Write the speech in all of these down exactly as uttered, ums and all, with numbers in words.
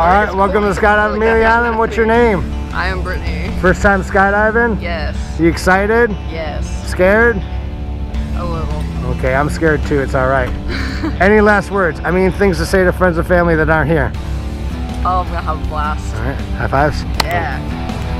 right, welcome cool. to Skydive Amelia Island. What's your name? I am Brittany. First time skydiving? Yes. You excited? Yes. Scared? A little. Okay, I'm scared too. It's all right. Any last words? I mean, things to say to friends and family that aren't here. Oh, I'm gonna have a blast. All right, high fives? Yeah.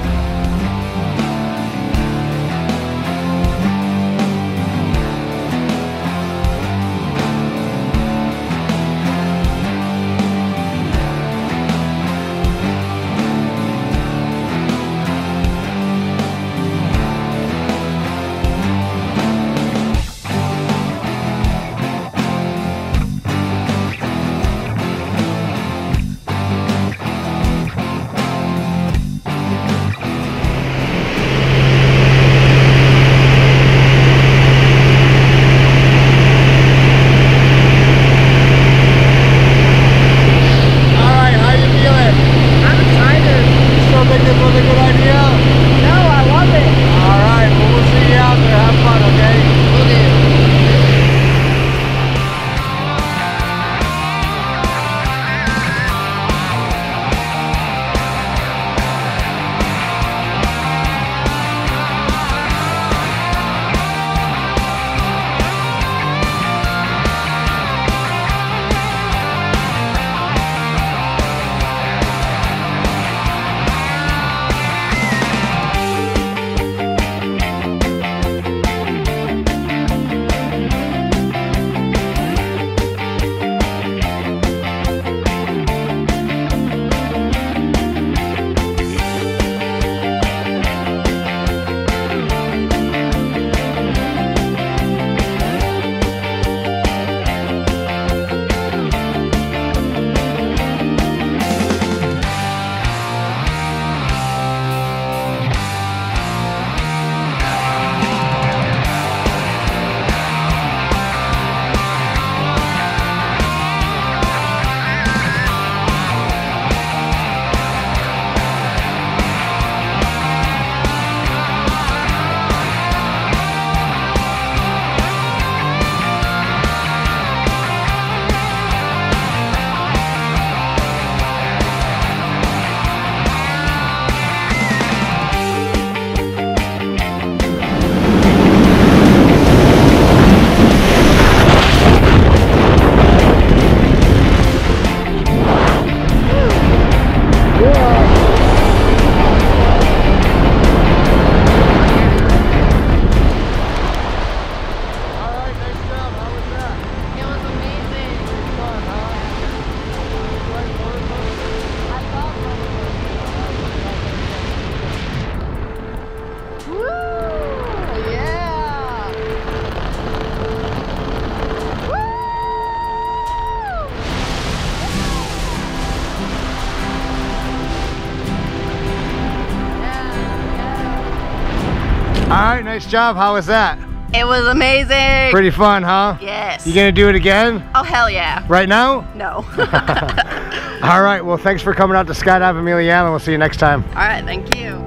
All right, nice job. How was that? It was amazing. Pretty fun, huh? Yes. You gonna do it again? Oh, hell yeah. Right now? No. All right, well, thanks for coming out to Skydive Amelia Island. We'll see you next time. All right, thank you.